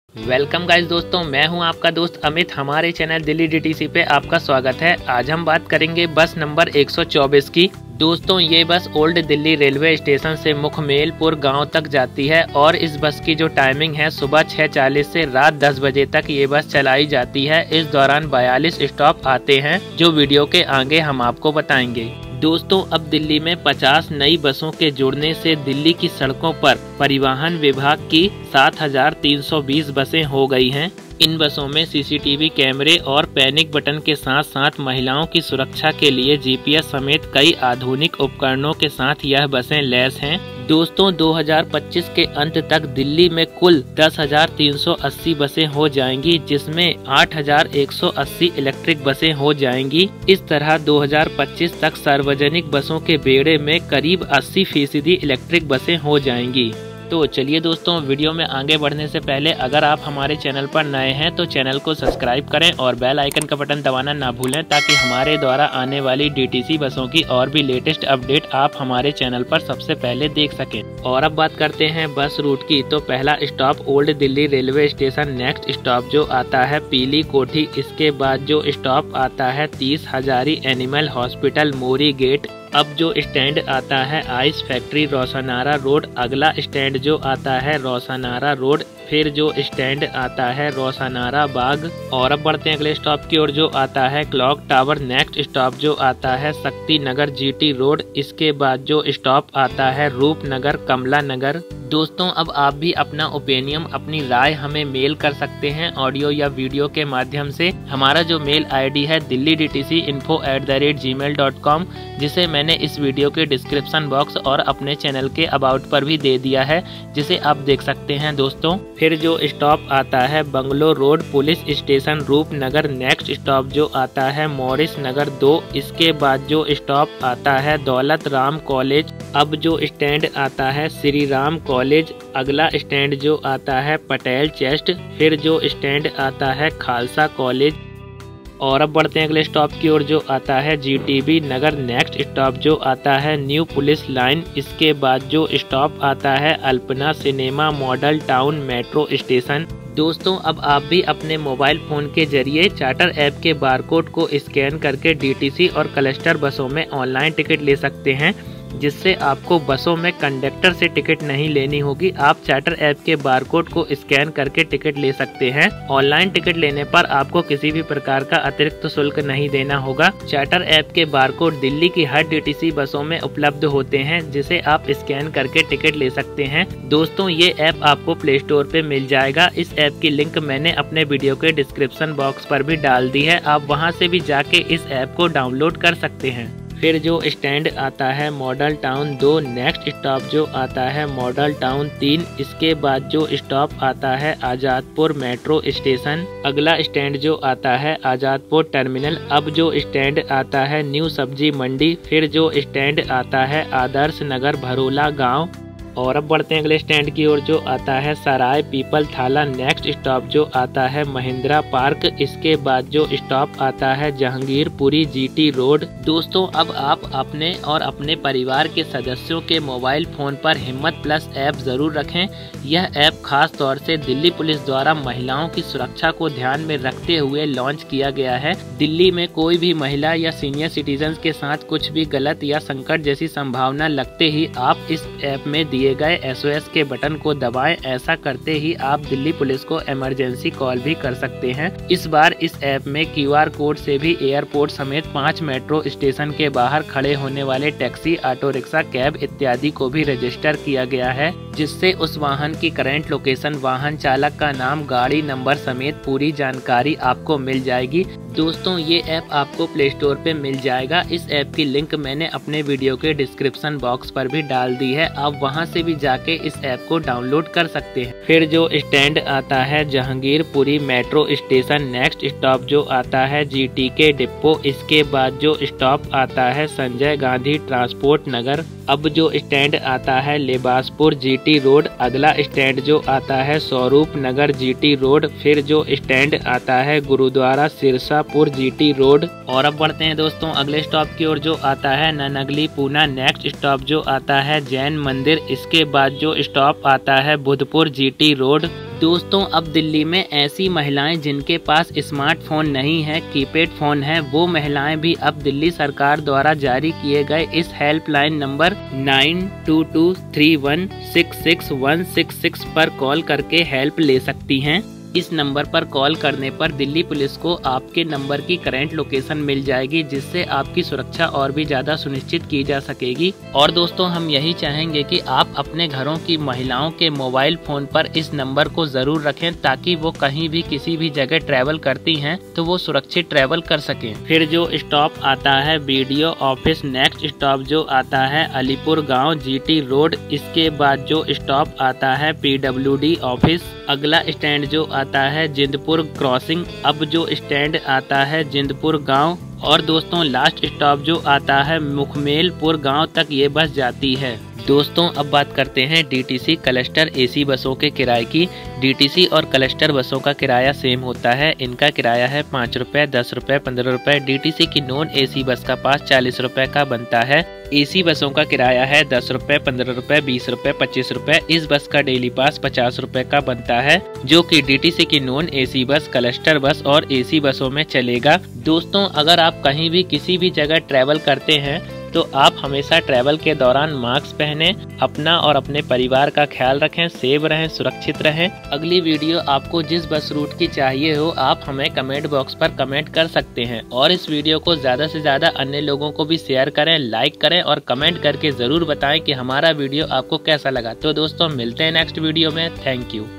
Welcome guys दोस्तों, मैं हूं आपका दोस्त अमित। हमारे चैनल दिल्ली डीटीसी पे आपका स्वागत है। आज हम बात करेंगे बस नंबर 124 की। दोस्तों ये बस ओल्ड दिल्ली रेलवे स्टेशन से मुखमेलपुर गांव तक जाती है और इस बस की जो टाइमिंग है सुबह 6:40 से रात 10 बजे तक ये बस चलाई जाती है। इस दौरान 42 स्टॉप आते हैं जो वीडियो के आगे हम आपको बताएंगे। दोस्तों अब दिल्ली में 50 नई बसों के जुड़ने से दिल्ली की सड़कों पर परिवहन विभाग की 7,320 बसें हो गई हैं। इन बसों में सीसीटीवी कैमरे और पैनिक बटन के साथ साथ महिलाओं की सुरक्षा के लिए जीपीएस समेत कई आधुनिक उपकरणों के साथ यह बसें लैस हैं। दोस्तों 2025 के अंत तक दिल्ली में कुल 10,380 बसें हो जाएंगी, जिसमें 8,180 इलेक्ट्रिक बसें हो जाएंगी। इस तरह 2025 तक सार्वजनिक बसों के बेड़े में करीब 80% इलेक्ट्रिक बसें हो जाएंगी। तो चलिए दोस्तों, वीडियो में आगे बढ़ने से पहले अगर आप हमारे चैनल पर नए हैं तो चैनल को सब्सक्राइब करें और बेल आइकन का बटन दबाना ना भूलें, ताकि हमारे द्वारा आने वाली डीटीसी बसों की और भी लेटेस्ट अपडेट आप हमारे चैनल पर सबसे पहले देख सकें। और अब बात करते हैं बस रूट की। तो पहला stop old Delhi railway station, next stop जो आता है पीली कोठी, इसके बाद जो स्टॉप आता है 30 Hazari animal hospital Mori gate. अब जो स्टैंड आता है आइस फैक्ट्री रोशनारा रोड, अगला स्टैंड जो आता है रोशनारा रोड, फिर जो स्टैंड आता है रोशनारा बाग। और अब बढ़ते हैं अगले स्टॉप की ओर जो आता है क्लॉक टावर। नेक्स्ट स्टॉप जो आता है शक्ति नगर जीटी रोड, इसके बाद जो स्टॉप आता है रूपनगर कमला नगर। दोस्तों अब आप भी अपना ओपिनियन, अपनी राय हमें मेल कर सकते हैं ऑडियो या वीडियो के माध्यम से। हमारा जो मेल आईडी है delhi.dtc.info@gmail.com, जिसे मैंने इस वीडियो के डिस्क्रिप्शन बॉक्स और अपने चैनल के अबाउट पर भी दे दिया है, जिसे आप देख सकते हैं दोस्तों। फिर जो स्टॉप आता है bungalow road police station Roopnagar. Next stop जो आता है मॉरिस नगर 2, इसके बाद जो स्टॉप आता है दौलत राम कॉलेज। अब जो स्टैंड आता है श्री राम कॉलेज, अगला स्टैंड जो आता है पटेल चेस्ट, फिर जो स्टैंड आता है खालसा कॉलेज। और अब बढ़ते हैं अगले स्टॉप की ओर जो आता है जीटीबी नगर। नेक्स्ट स्टॉप जो आता है न्यू पुलिस लाइन, इसके बाद जो स्टॉप आता है Alpana cinema model town metro station. दोस्तों अब आप भी अपने मोबाइल फोन के जरिए चार्टर ऐप के बारकोड को स्कैन करके डीटीसी और क्लस्टर बसों में ऑनलाइन टिकट ले सकते हैं, जिससे आपको बसों में कंडक्टर से टिकट नहीं लेनी होगी। आप चार्टर ऐप के बारकोड को स्कैन करके टिकट ले सकते हैं। ऑनलाइन टिकट लेने पर आपको किसी भी प्रकार का अतिरिक्त शुल्क नहीं देना होगा। चार्टर ऐप के बारकोड दिल्ली की हर डीटीसी बसों में उपलब्ध होते हैं, जिसे आप स्कैन करके टिकट ले सकते हैं। दोस्तों ये ऐप आपको प्ले स्टोर पे मिल जाएगा। इस ऐप की लिंक मैंने अपने वीडियो के डिस्क्रिप्शन बॉक्स पर भी डाल दी है, आप वहाँ से भी जाके इस ऐप को डाउनलोड कर सकते हैं। फिर जो स्टैंड आता है मॉडल टाउन 2, नेक्स्ट स्टॉप जो आता है मॉडल टाउन 3, इसके बाद जो स्टॉप आता है आजादपुर मेट्रो स्टेशन, अगला स्टैंड जो आता है आजादपुर टर्मिनल। अब जो स्टैंड आता है न्यू सब्जी मंडी, फिर जो स्टैंड आता है आदर्श नगर भरोला गाँव। और अब बढ़ते हैं अगले स्टैंड की ओर जो आता है सराय पीपल थाला। नेक्स्ट स्टॉप जो आता है महिंद्रा पार्क, इसके बाद जो स्टॉप आता है जहांगीरपुरी जीटी रोड। दोस्तों अब आप अपने और अपने परिवार के सदस्यों के मोबाइल फोन पर हिम्मत प्लस ऐप जरूर रखें। यह ऐप खास तौर से दिल्ली पुलिस द्वारा महिलाओं की सुरक्षा को ध्यान में रखते हुए लॉन्च किया गया है। दिल्ली में कोई भी महिला या सीनियर सिटीजन के साथ कुछ भी गलत या संकट जैसी संभावना लगते ही आप इस ऐप में दिए गए SOS के बटन को दबाएं। ऐसा करते ही आप दिल्ली पुलिस को इमरजेंसी कॉल भी कर सकते हैं। इस बार इस ऐप में QR कोड से भी एयरपोर्ट समेत 5 मेट्रो स्टेशन के बाहर खड़े होने वाले टैक्सी, ऑटो रिक्शा, कैब इत्यादि को भी रजिस्टर किया गया है, जिससे उस वाहन की करंट लोकेशन, वाहन चालक का नाम, गाड़ी नंबर समेत पूरी जानकारी आपको मिल जाएगी। दोस्तों ये ऐप आपको प्ले स्टोर पे मिल जाएगा। इस ऐप की लिंक मैंने अपने वीडियो के डिस्क्रिप्शन बॉक्स पर भी डाल दी है, आप वहां से भी जाके इस ऐप को डाउनलोड कर सकते हैं। फिर जो स्टैंड आता है Jahangirpuri metro station. Next stop जो आता है GTK डिपो, इसके बाद जो स्टॉप आता है संजय गांधी ट्रांसपोर्ट नगर। अब जो स्टैंड आता है लेबासपुर जीटी रोड, अगला स्टैंड जो आता है स्वरूप नगर जीटी रोड, फिर जो स्टैंड आता है गुरुद्वारा सिरसापुर जीटी रोड। और अब बढ़ते हैं दोस्तों अगले स्टॉप की ओर जो आता है ननगली पूना। नेक्स्ट स्टॉप जो आता है जैन मंदिर, इसके बाद जो स्टॉप आता है बुधपुर जीटी रोड। दोस्तों अब दिल्ली में ऐसी महिलाएं जिनके पास स्मार्टफोन नहीं है, कीपैड फोन है, वो महिलाएं भी अब दिल्ली सरकार द्वारा जारी किए गए इस हेल्पलाइन नंबर 9222316666 पर कॉल करके हेल्प ले सकती हैं। इस नंबर पर कॉल करने पर दिल्ली पुलिस को आपके नंबर की करंट लोकेशन मिल जाएगी, जिससे आपकी सुरक्षा और भी ज्यादा सुनिश्चित की जा सकेगी। और दोस्तों हम यही चाहेंगे कि आप अपने घरों की महिलाओं के मोबाइल फोन पर इस नंबर को जरूर रखें, ताकि वो कहीं भी किसी भी जगह ट्रैवल करती हैं तो वो सुरक्षित ट्रैवल कर सकें। फिर जो स्टॉप आता है BDO ऑफिस, नेक्स्ट स्टॉप जो आता है अलीपुर गाँव GT रोड, इसके बाद जो स्टॉप आता है PWD ऑफिस, अगला स्टैंड जो आता है जिंदपुर क्रॉसिंग, अब जो स्टैंड आता है जिंदपुर गांव, और दोस्तों लास्ट स्टॉप जो आता है मुखमेलपुर गांव तक ये बस जाती है। दोस्तों अब बात करते हैं DTC क्लस्टर AC बसों के किराए की। DTC और क्लस्टर बसों का किराया सेम होता है। इनका किराया है 5 रुपए, 10 रुपए, 15 रुपए। DTC की नॉन AC बस का पास 40 रुपए का बनता है। AC बसों का किराया है 10 रुपए, 15 रुपए, 20 रुपए, 25 रुपए। इस बस का डेली पास 50 रुपए का बनता है, जो कि DTC की नॉन AC बस, क्लस्टर बस और AC बसों में चलेगा। दोस्तों अगर आप कहीं भी किसी भी जगह ट्रैवल करते हैं तो आप हमेशा ट्रैवल के दौरान मास्क पहने, अपना और अपने परिवार का ख्याल रखें, सेफ रहें, सुरक्षित रहें। अगली वीडियो आपको जिस बस रूट की चाहिए हो आप हमें कमेंट बॉक्स पर कमेंट कर सकते हैं, और इस वीडियो को ज्यादा से ज्यादा अन्य लोगों को भी शेयर करें, लाइक करें और कमेंट करके जरूर बताएं कि हमारा वीडियो आपको कैसा लगा। तो दोस्तों मिलते हैं नेक्स्ट वीडियो में। Thank you.